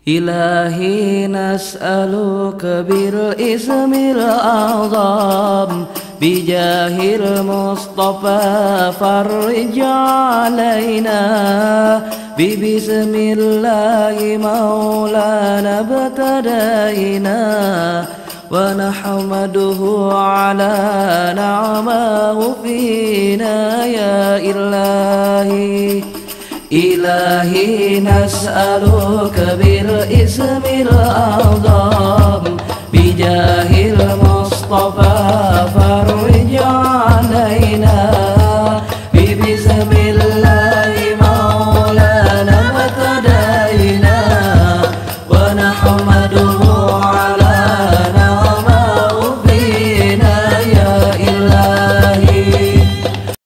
إلهي نسألك بالاسم الأعظم بجاه المصطفى فرج علينا ببسم الله مولانا ابتدينا ونحمده على نعمه فينا يا إلهي. إلهي نسألك بالاسم الأعظم بجاه المصطفى فرج علينا